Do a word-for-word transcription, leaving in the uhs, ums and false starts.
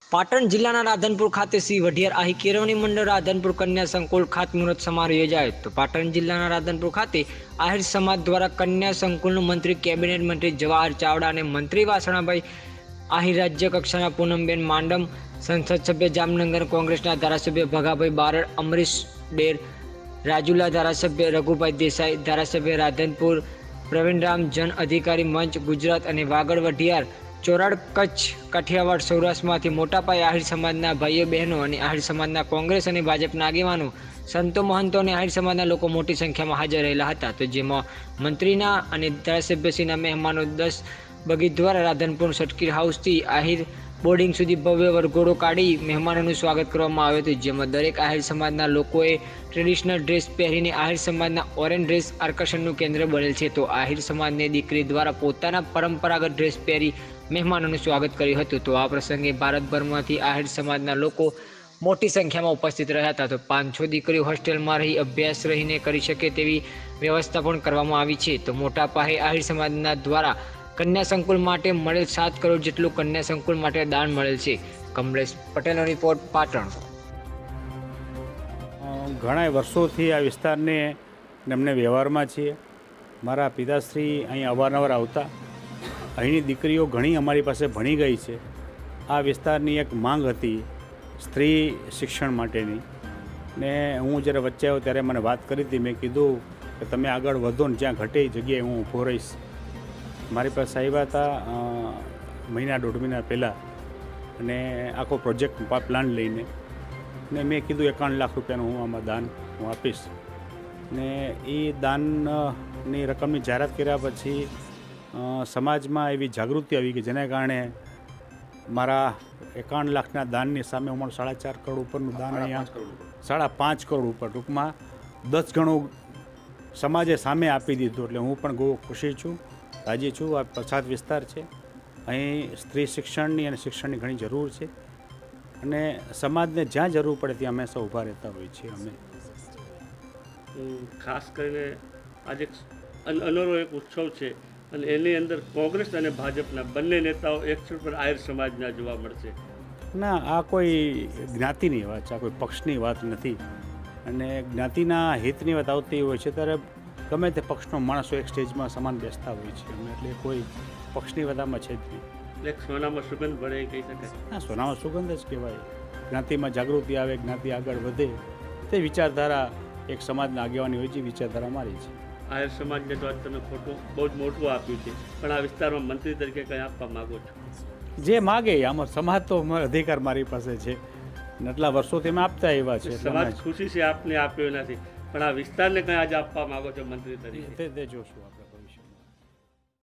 પાટણ જિલ્લાના રાધનપુર ખાતે શ્રી વઢિયાર આહી કેળવણી મંડળ રાધનપુર કન્યા સંકુલ ખાતમુહૂર્ત સમારોહ યોજાયો. તો પાટણ જિલ્લાના રાધનપુર ખાતે આહિર સમાજ દ્વારા કન્યા સંકુલનું મંત્રી કેબિનેટ મંત્રી જવાહર ચાવડા અને મંત્રી વાસણાભાઈ આહિર, રાજ્ય કક્ષાના પૂનમબેન માંડમ, સંસદ સભ્ય જામનગર કોંગ્રેસના ધારાસભ્ય ભગાભાઈ બારડ, અમરીશ ડેર, રાજુલા ધારાસભ્ય રઘુભાઈ દેસાઈ, ધારાસભ્ય રાધનપુર પ્રવીણરામ, જન અધિકારી મંચ ગુજરાત અને વાગડ વઢિયાર ચોરાડ કચ્છ કાઠિયાવાડ સૌરાષ્ટ્રમાંથી મોટા પાયે આહિર સમાજના ભાઈઓ બહેનો અને આહિર સમાજના કોંગ્રેસ અને ભાજપના આગેવાનો, સંતો મહંતો અને આહિર સમાજના લોકો મોટી સંખ્યામાં હાજર રહેલા હતા. તો જેમાં મંત્રીના અને ધારાસભ્યશ્રીના મહેમાનો દસ બગીચ દ્વારા રાધનપુર સર્કિટ હાઉસથી આહિર બોર્ડિંગ સુધી ભવ્ય વરઘોડો કાઢી મહેમાનોનું સ્વાગત કરવામાં આવ્યું હતું. જેમાં દરેક આહિર સમાજના લોકોએ ટ્રેડિશનલ ડ્રેસ પહેરીને આહિર સમાજના ઓરેન્જ ડ્રેસ આકર્ષણનું કેન્દ્ર બનેલ છે. તો આહિર સમાજની દીકરી દ્વારા પોતાના પરંપરાગત ડ્રેસ પહેરી મહેમાનોનું સ્વાગત કર્યું હતું. તો આ પ્રસંગે ભારતભરમાંથી આહિર સમાજના લોકો મોટી સંખ્યામાં ઉપસ્થિત રહ્યા હતા. તો પાંચસો દીકરીઓ હોસ્ટેલમાં રહી અભ્યાસ રહીને કરી શકે તેવી વ્યવસ્થા પણ કરવામાં આવી છે. તો મોટા પાયે આહિર સમાજના દ્વારા કન્યા સંકુલ માટે મળેલ સાત કરોડ જેટલું કન્યા સંકુલ માટે દાન મળેલ છે. કમલેશ પટેલનો રિપોર્ટ, પાટણ. ઘણા વર્ષોથી આ વિસ્તારને અમને વ્યવહારમાં છીએ. મારા પિતાશ્રી અહીં અવારનવાર આવતા. અહીંની દીકરીઓ ઘણી અમારી પાસે ભણી ગઈ છે. આ વિસ્તારની એક માંગ હતી સ્ત્રી શિક્ષણ માટેની, ને હું જ્યારે વચ્ચે આવ્યો ત્યારે મને વાત કરી હતી. મેં કીધું કે તમે આગળ વધો ને જ્યાં ઘટે એ જગ્યાએ હું ઊભો રહીશ. મારી પાસે આવ્યા હતા મહિના દોઢ મહિના પહેલાં અને આખો પ્રોજેક્ટ પ્લાન લઈને, ને મેં કીધું એકાવન લાખ રૂપિયાનું હું આમાં દાન હું આપીશ. ને એ દાનની રકમની જાહેરાત કર્યા પછી સમાજમાં એવી જાગૃતિ આવી કે જેને કારણે મારા એકાવન લાખના દાનની સામે અમારું સાડા ચાર કરોડ ઉપરનું દાન અહીંયા સાડા પાંચ કરોડ ઉપર ટૂંકમાં દસ ગણું સમાજે સામે આપી દીધું. એટલે હું પણ બહુ ખુશી છું, રાજી છું. આ પછાત વિસ્તાર છે, અહીં સ્ત્રી શિક્ષણની અને શિક્ષણની ઘણી જરૂર છે અને સમાજને જ્યાં જરૂર પડે ત્યાં હંમેશા ઊભા રહેતા હોય છીએ અમે. ખાસ કરીને આજે અનોરો એક ઉત્સવ છે અને એની અંદર કોંગ્રેસ અને ભાજપના બંને નેતાઓ એક સ્થળ પર આહિર સમાજના જોવા મળશે. ના, આ કોઈ જ્ઞાતિની વાત છે, આ કોઈ પક્ષની વાત નથી. અને જ્ઞાતિના હિતની વાત આવતી હોય છે ત્યારે ગમે તે પક્ષનો માણસો એક સ્ટેજમાં સમાન બેસતા હોય છે. એટલે કોઈ પક્ષની વાતમાં છે જ નહીં. એક સોનામાં સુગંધ ભળે કહી શકાય. હા, સોનામાં સુગંધ જ કહેવાય. જ્ઞાતિમાં જાગૃતિ આવે, જ્ઞાતિ આગળ વધે, તે વિચારધારા એક સમાજના આગેવાની હોય છે. વિચારધારા મારી છે. આહિર સમાજને તો આજ તમે ખોટું બહુ જ મોટું આપ્યું છે, પણ આ વિસ્તારમાં મંત્રી તરીકે કંઈ આપવા માગો છો? જે માગે આમાં સમાજ તો અધિકાર મારી પાસે છે, એટલા વર્ષોથી અમે આપતા એવા છે. સમાજ ખુશી છે આપને આપ્યો નથી, પણ આ વિસ્તારને કંઈ આજે આપવા માગો છો મંત્રી તરીકે? તે જોશું આપણે.